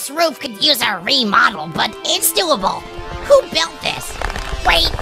This roof could use a remodel, but it's doable. Who built this? Wait,